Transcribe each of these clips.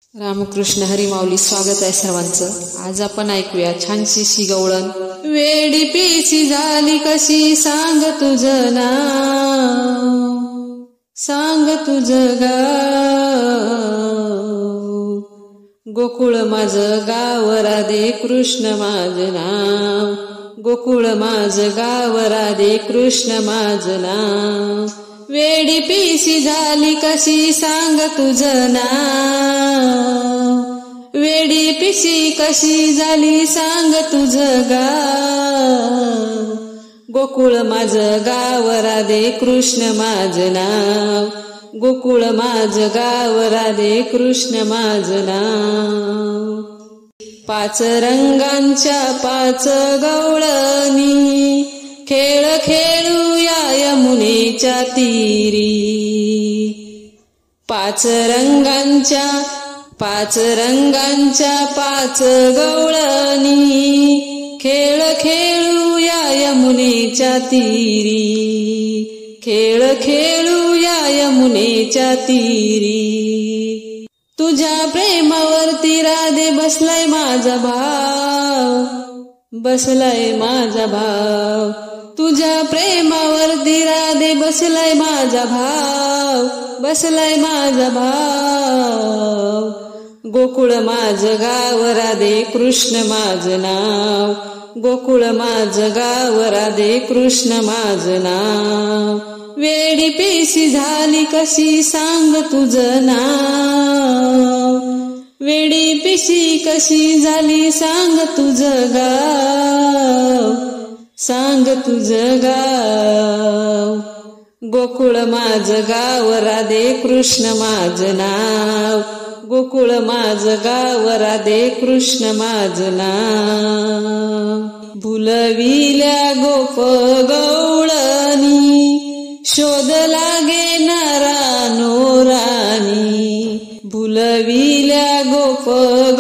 रामकृष्ण हरी माऊली. स्वागत आहे सर्वांचं. आज आपण ऐकूया छानशी गवळण. वेडी पिसी झाली कशी सांग तुझं नाव, सांग तुझं गाव. गोकुळ माझं गाव राधे कृष्ण माझं नाव, गोकुळ माझं गाव राधे कृष्ण माझं नाव. वेडी पिसी झाली कशी सांग तुझं नाव, वेडी पिसी कशी झाली सांग तुझं गाव. गोकुळ माझं गाव राधे कृष्ण माझं नाव, गोकुळ माझं गाव राधे कृष्ण माझं नाव. पाच रंगांच्या पाच गवळणी खेळ खेळूया यमुनेच्या तीरी. पाच रंगांच्या पाच गवळणी खेळ खेळूया यमुनेच्या तीरी, खेळ खेळूया यमुनेच्या तीरी. तुझ्या प्रेमावरती राधे बसलाय माझा भाव, बसलाय माझा भाव. तुझ्या प्रेमावरती राधे बसलाय माझा भाव, बसलाय माझा भाव. गोकुळ माझं गाव राधे कृष्ण माझं नाव, गोकुळ माझं गाव राधे कृष्ण माझं नाव. वेडी पिसी झाली कशी सांग तुझं नाव, वेडी पिसी कशी झाली सांग तुझं गाव, सांग तुझं गाव. गोकुळ माझं गाव राधे कृष्ण माझं नाव, गोकुळ माझं गाव राधे कृष्ण माझं नाव. भुलविल्या गोप गवळणी शोध लागे नारानो राणी. भुलविल्या गोप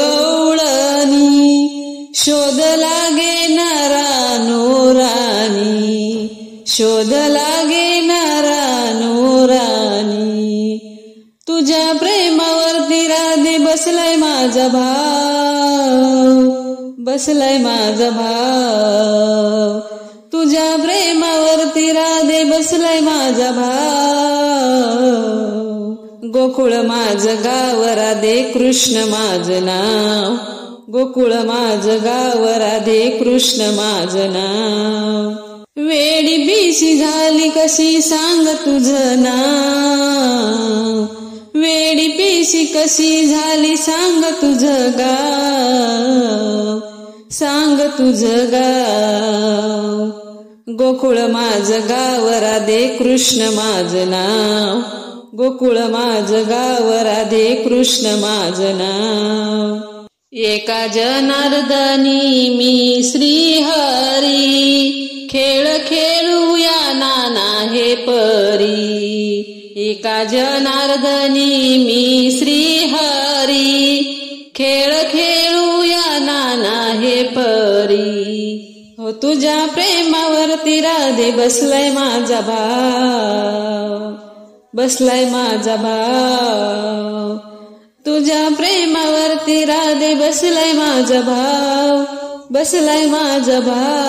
गवळणी शोध लागे नारानो राणी, शोध लागे नारानो राणी. तुझ्या प्रेमावरती राधे बसलाय माझा भाव, बसलाय माझा भाव. तुझ्या प्रेमावरती राधे बसलाय माझा भाव. गोकुळ माझं गाव राधे कृष्ण माझं नाव, गोकुळ माझं गाव राधे कृष्ण माझं नाव. वेडी पिसी झाली कशी सांग तुझं नाव, वेडी पिसी कशी झाली सांग तुझं गाव, सांग तुझं गाव. गोकुळ माझं गाव राधे कृष्ण माझं नाव, गोकुळ माझं गाव राधे कृष्ण माझं नाव. एका जनार्दनी मी श्रीहरी खेळ खेळूया नाना हे परी. एका जनार्दनी मी श्रीहरी खेळ खेळूया नाना हे परी. हो तुझ्या प्रेमावरती राधे बसलाय माझा भाव, बसलाय माझा भाव. तुझ्या प्रेमावरती राधे बसलाय माझा भाव, बसलाय माझा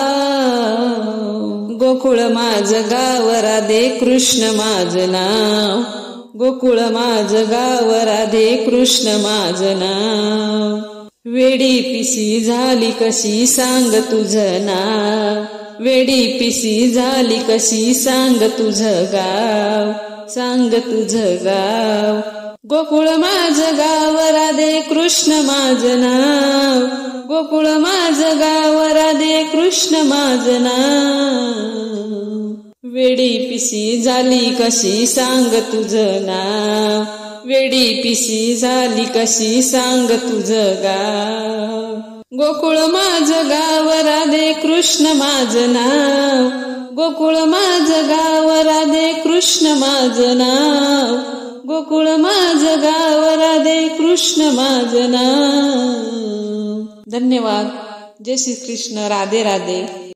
भाव. गोकुळ माझं गाव राधे कृष्ण माझं नाव, गोकुळ माझं गाव राधे कृष्ण माझं नाव. वेडी पिसी झाली कशी सांग तुझं नाव, वेडी पिसी झाली कशी सांग तुझं गाव, सांग तुझं गाव. गोकुळ माझं गाव राधे कृष्ण माझं नाव, गोकुळ माझं गाव राधे कृष्ण माझं नाव. वेडी पिसी झाली कशी सांग तुझं नाव, वेडी पिसी झाली कशी सांग तुझं गाव. गोकुळ माझं गाव राधे कृष्ण माझं नाव, गोकुळ माझं गाव राधे कृष्ण माझं नाव, गोकुळ माझं गाव राधे कृष्ण माझं नाव. धन्यवाद. जय श्री कृष्ण. राधे राधे.